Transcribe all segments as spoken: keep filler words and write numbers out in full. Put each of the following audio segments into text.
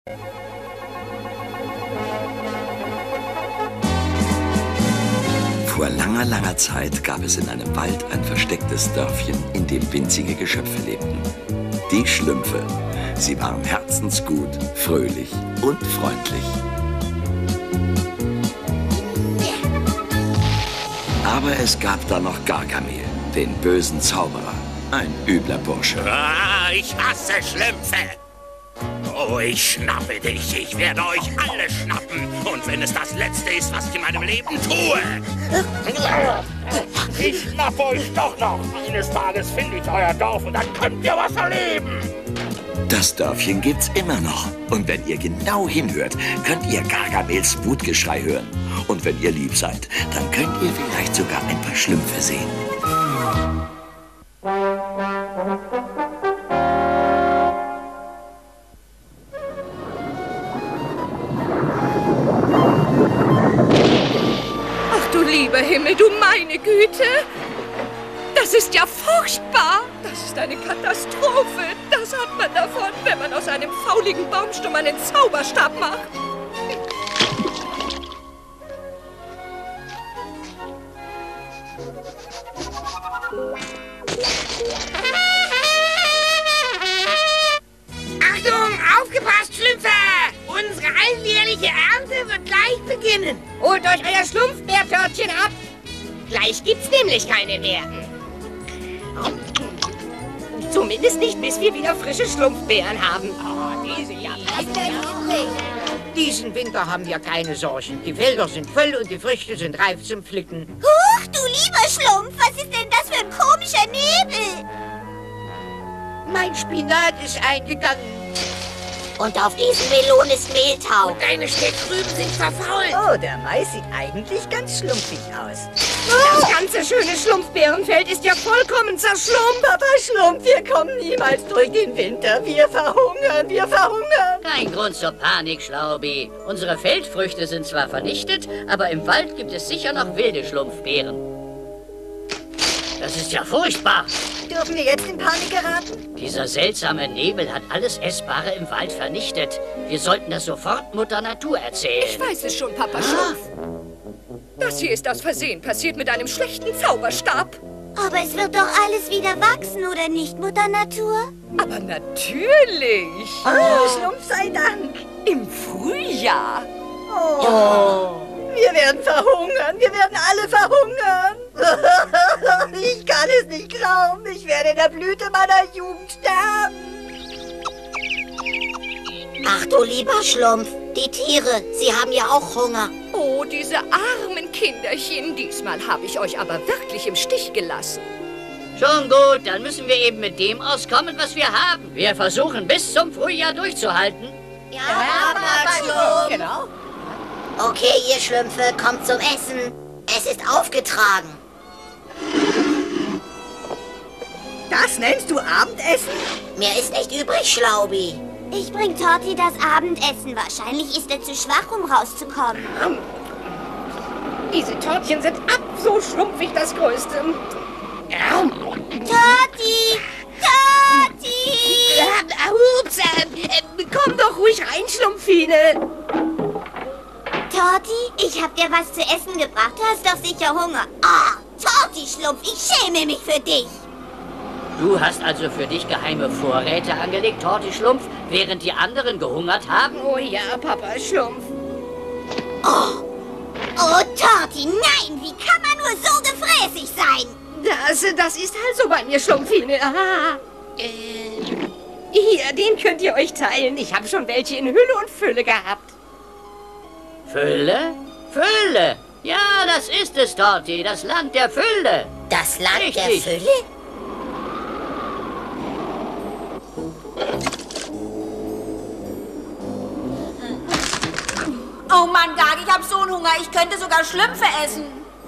Vor langer, langer Zeit gab es in einem Wald ein verstecktes Dörfchen, in dem winzige Geschöpfe lebten. Die Schlümpfe. Sie waren herzensgut, fröhlich und freundlich. Aber es gab da noch Gargamel, den bösen Zauberer. Ein übler Bursche. Ah, ich hasse Schlümpfe. Oh, ich schnappe dich. Ich werde euch alle schnappen. Und wenn es das Letzte ist, was ich in meinem Leben tue. Ich schnappe euch doch noch. Eines Tages finde ich euer Dorf und dann könnt ihr was erleben. Das Dörfchen gibt's immer noch. Und wenn ihr genau hinhört, könnt ihr Gargamels Wutgeschrei hören. Und wenn ihr lieb seid, dann könnt ihr vielleicht sogar ein paar Schlümpfe sehen. Ach du lieber Himmel, du meine Güte! Das ist ja furchtbar! Das ist eine Katastrophe! Das hat man davon, wenn man aus einem fauligen Baumstumm einen Zauberstab macht. Achtung, aufgepasst, Schlümpfe! Unsere alljährliche Ernte wird gleich beginnen. Holt euch euer Schlumpfbärtörtchen ab. Gleich gibt's nämlich keine mehr. Zumindest nicht, bis wir wieder frische Schlumpfbeeren haben. Oh, diese ja. Diesen Winter haben wir keine Sorgen. Die Felder sind voll und die Früchte sind reif zum Pflücken. Huch, du lieber Schlumpf, was ist denn das für ein komischer Nebel? Mein Spinat ist eingegangen. Und auf diesem Melon ist Mehltau. Und deine Steckrüben sind verfault. Oh, der Mais sieht eigentlich ganz schlumpfig aus. Das ganze schöne Schlumpfbeerenfeld ist ja vollkommen zerschlumpft. Papa Schlumpf, wir kommen niemals durch den Winter. Wir verhungern, wir verhungern. Kein Grund zur Panik, Schlaubi. Unsere Feldfrüchte sind zwar vernichtet, aber im Wald gibt es sicher noch wilde Schlumpfbeeren. Das ist ja furchtbar. Dürfen wir jetzt in Panik geraten? Dieser seltsame Nebel hat alles Essbare im Wald vernichtet. Wir sollten das sofort Mutter Natur erzählen. Ich weiß es schon, Papa Schlumpf. Das hier ist aus Versehen passiert mit einem schlechten Zauberstab. Aber es wird doch alles wieder wachsen, oder nicht, Mutter Natur? Aber natürlich. Oh, Schlumpf sei Dank. Im Frühjahr. Oh. Ja. Wir werden verhungern. Wir werden alle verhungern. Ich kann es nicht glauben. Ich werde in der Blüte meiner Jugend sterben. Ach du lieber Schlumpf, die Tiere, sie haben ja auch Hunger. Oh, diese armen Kinderchen. Diesmal habe ich euch aber wirklich im Stich gelassen. Schon gut, dann müssen wir eben mit dem auskommen, was wir haben. Wir versuchen bis zum Frühjahr durchzuhalten. Ja, ja Papa Schlumpf. Genau. Okay, ihr Schlümpfe, kommt zum Essen. Es ist aufgetragen. Das nennst du Abendessen? Mehr ist nicht übrig, Schlaubi. Ich bring Torti das Abendessen. Wahrscheinlich ist er zu schwach, um rauszukommen. Diese Tortchen sind ab so schlumpfig das Größte. Torti! Torti! Äh, ups, äh, komm doch ruhig rein, Schlumpfine. Torti, ich hab dir was zu essen gebracht. Du hast doch sicher Hunger. Ah, Torti, Schlumpf, ich schäme mich für dich. Du hast also für dich geheime Vorräte angelegt, Torti Schlumpf, während die anderen gehungert haben? Oh ja, Papa Schlumpf. Oh, oh Torti, nein, wie kann man nur so gefräßig sein? Das, das ist halt so bei mir, Schlumpfine. Ah, äh, hier, den könnt ihr euch teilen. Ich habe schon welche in Hülle und Fülle gehabt. Fülle? Fülle! Ja, das ist es, Torti, das Land der Fülle. Das Land Richtig. der Fülle? Oh Mann, Gag, ich hab so einen Hunger. Ich könnte sogar Schlümpfe essen.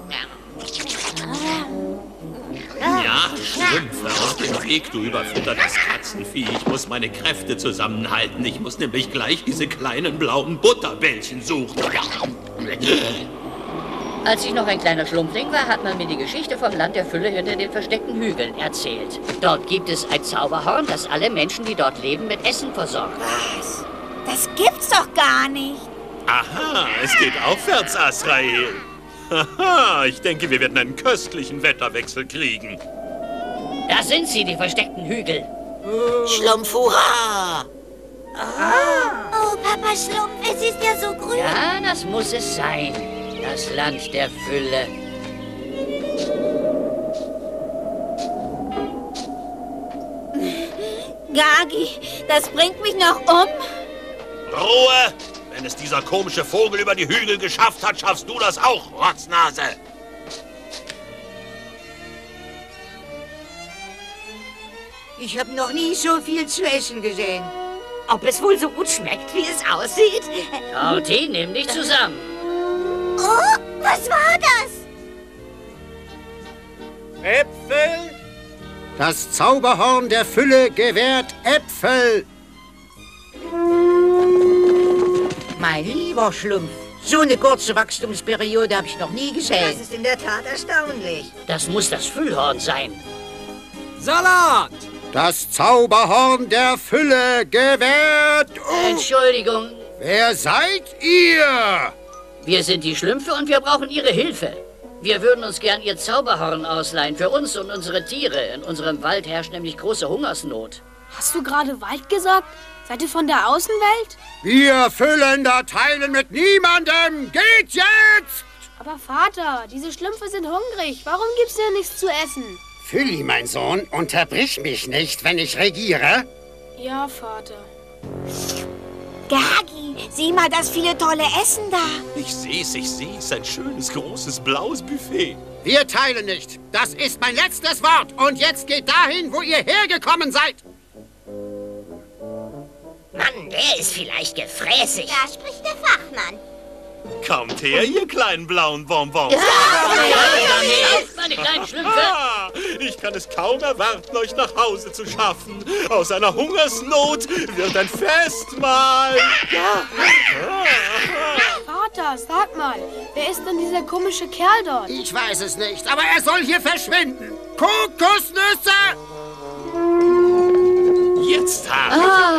Ja, Schlümpfe, aus dem Weg, du überfuttertes Katzenvieh. Ich muss meine Kräfte zusammenhalten. Ich muss nämlich gleich diese kleinen blauen Butterbällchen suchen. Als ich noch ein kleiner Schlumpfling war, hat man mir die Geschichte vom Land der Fülle hinter den versteckten Hügeln erzählt. Dort gibt es ein Zauberhorn, das alle Menschen, die dort leben, mit Essen versorgt. Was? Das gibt's doch gar nicht. Aha, es geht aufwärts, Azrael. Haha, ich denke, wir werden einen köstlichen Wetterwechsel kriegen. Da sind sie, die versteckten Hügel. Schlumpf, hurra! Oh, Papa Schlumpf, es ist ja so grün. Ja, das muss es sein. Das Land der Fülle. Gagi, das bringt mich noch um. Ruhe! Wenn es dieser komische Vogel über die Hügel geschafft hat, schaffst du das auch, Rotznase! Ich habe noch nie so viel zu essen gesehen. Ob es wohl so gut schmeckt, wie es aussieht? Torti, nimm dich zusammen. Oh, was war das? Äpfel? Das Zauberhorn der Fülle gewährt Äpfel. Mein lieber Schlumpf, so eine kurze Wachstumsperiode habe ich noch nie gesehen. Das ist in der Tat erstaunlich. Das muss das Füllhorn sein. Salat! Das Zauberhorn der Fülle gewährt... Oh. Entschuldigung. Wer seid ihr? Wir sind die Schlümpfe und wir brauchen Ihre Hilfe. Wir würden uns gern Ihr Zauberhorn ausleihen für uns und unsere Tiere. In unserem Wald herrscht nämlich große Hungersnot. Hast du gerade Wald gesagt? Seid ihr von der Außenwelt? Wir Füllender teilen mit niemandem. Geht jetzt! Aber Vater, diese Schlümpfe sind hungrig. Warum gibt's dir nichts zu essen? Fülli, mein Sohn, unterbrich mich nicht, wenn ich regiere. Ja, Vater. Gagi, sieh mal das viele tolle Essen da. Ich seh's, ich seh's. Ein schönes, großes, blaues Buffet. Wir teilen nicht. Das ist mein letztes Wort. Und jetzt geht dahin, wo ihr hergekommen seid. Mann, der ist vielleicht gefräßig. Da spricht der Fachmann. Kommt her, ihr kleinen blauen Bonbons. Ja, ja, ja, meine kleinen Schlümpfe. Ah, ich kann es kaum erwarten, euch nach Hause zu schaffen. Aus einer Hungersnot wird ein Festmahl. Ja. Vater, sag mal, wer ist denn dieser komische Kerl dort? Ich weiß es nicht, aber er soll hier verschwinden. Kokosnüsse! Jetzt habe ah.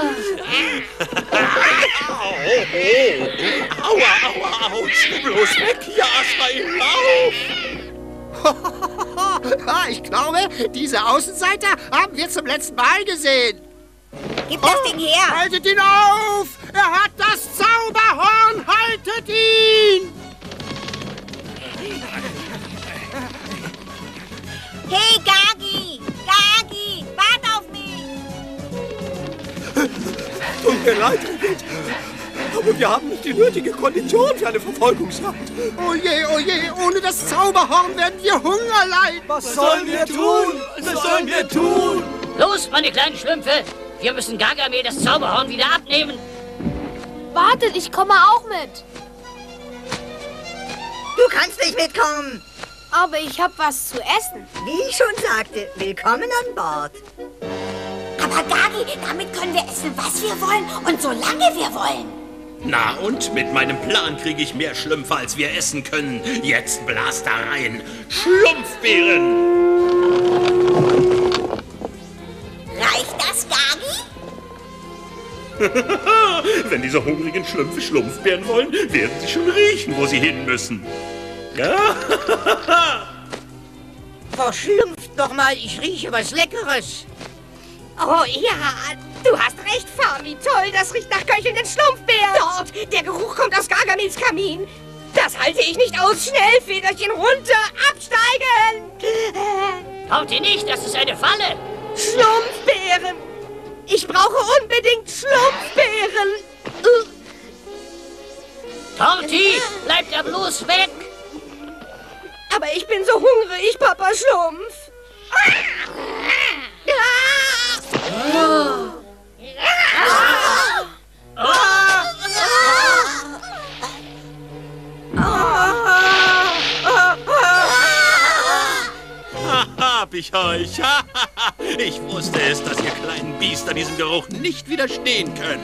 Au, oh. Aua, aua, autsch. Bloß weg, ja, Lauf. Ich glaube, diese Außenseiter haben wir zum letzten Mal gesehen. Gib das Ding her. Haltet ihn auf! Er hat das Zauberhorn! Haltet ihn! Hey, Gagi! Gagi, wart auf mich! Tut mir leid, aber wir haben nicht die nötige Kondition für eine Verfolgungsjagd. Oh je, oh je, ohne das Zauberhorn werden wir Hunger leiden. Was, Was sollen wir tun? Was sollen wir tun? Los, meine kleinen Schlümpfe! Wir müssen Gargamel das Zauberhorn wieder abnehmen. Wartet, ich komme auch mit. Du kannst nicht mitkommen. Aber ich habe was zu essen. Wie ich schon sagte, willkommen an Bord. Aber Gagi, damit können wir essen, was wir wollen und solange wir wollen. Na und? Mit meinem Plan kriege ich mehr Schlümpfe, als wir essen können. Jetzt blas da rein. Schlumpfbeeren! Reicht das, Gagi? Wenn diese hungrigen Schlümpfe Schlumpfbeeren wollen, werden sie schon riechen, wo sie hin müssen. Verschlumpft doch mal, ich rieche was Leckeres. Oh ja, du hast recht, Farmi. Toll, das riecht nach köchelnden Schlumpfbeeren. Dort, der Geruch kommt aus Gargamels Kamin. Das halte ich nicht aus. Schnell, Federchen runter, absteigen. Haut ihr nicht, das ist eine Falle. Schlumpfbeeren. Ich brauche unbedingt Schlumpfbeeren. Torti, bleib da bloß weg. Aber ich bin so hungrig, Papa Schlumpf. Hab ich euch. Ich wusste es, dass ihr kleinen Biester diesem Geruch nicht widerstehen könnt.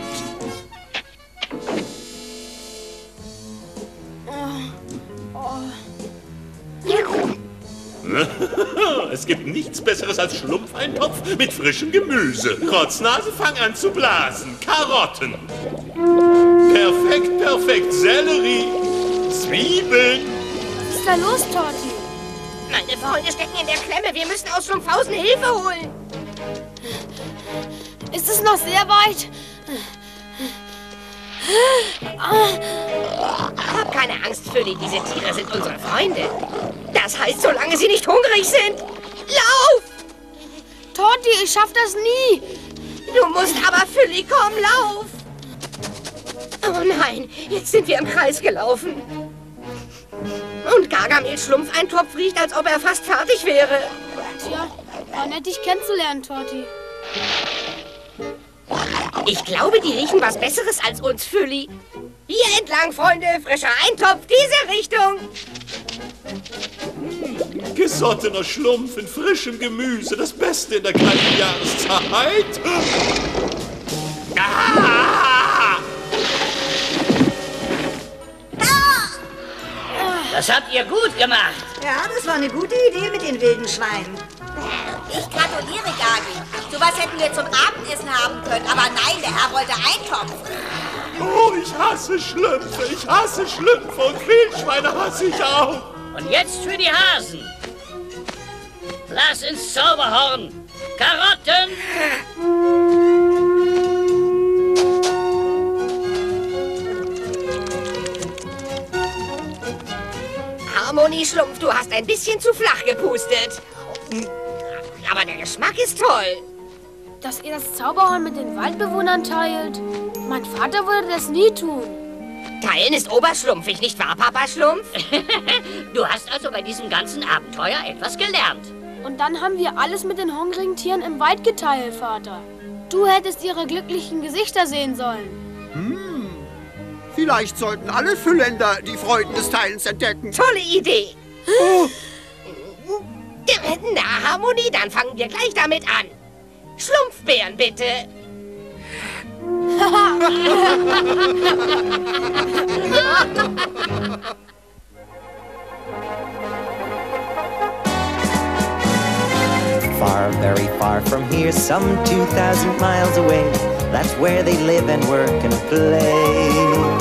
Es gibt nichts Besseres als Schlumpfeintopf mit frischem Gemüse. Rotznase, fang an zu blasen. Karotten. perfekt. Sellerie, Zwiebeln. Was ist da los, Torti? Meine Freunde stecken in der Klemme. Wir müssen aus Schlumpfhausen Hilfe holen. Ist es noch sehr weit? Hab keine Angst, Fülli. Diese Tiere sind unsere Freunde. Das heißt, solange sie nicht hungrig sind. Lauf! Torti, ich schaff das nie. Du musst aber, Fülli, komm, lauf! Oh nein, jetzt sind wir im Kreis gelaufen. Und Gargamels Schlumpfeintopf riecht, als ob er fast fertig wäre. Tja, war nett, dich kennenzulernen, Torti. Ich glaube, die riechen was Besseres als uns, Fülli. Hier entlang, Freunde, frischer Eintopf, diese Richtung. Hm, gesottener Schlumpf in frischem Gemüse, das Beste in der kalten Jahreszeit. Ah! Das habt ihr gut gemacht. Ja, das war eine gute Idee mit den wilden Schweinen. Ich gratuliere, Gagi. Sowas hätten wir zum Abendessen haben können, aber nein, der Herr wollte Eintopf. Oh, ich hasse Schlümpfe, ich hasse Schlümpfe und Wildschweine hasse ich auch. Und jetzt für die Hasen. Lass ins Zauberhorn. Karotten. Harmonie, Schlumpf, du hast ein bisschen zu flach gepustet. Aber der Geschmack ist toll. Dass ihr das Zauberhorn mit den Waldbewohnern teilt? Mein Vater würde das nie tun. Teilen ist oberschlumpfig, nicht wahr, Papa Schlumpf? Du hast also bei diesem ganzen Abenteuer etwas gelernt. Und dann haben wir alles mit den hungrigen Tieren im Wald geteilt, Vater. Du hättest ihre glücklichen Gesichter sehen sollen. Hm. Vielleicht sollten alle Füllländer die Freuden des Teilens entdecken. Tolle Idee. Oh. Na, Harmonie, dann fangen wir gleich damit an. Schlumpfbären, bitte. Far, very far from here, some two thousand miles away. That's where they live and work and play.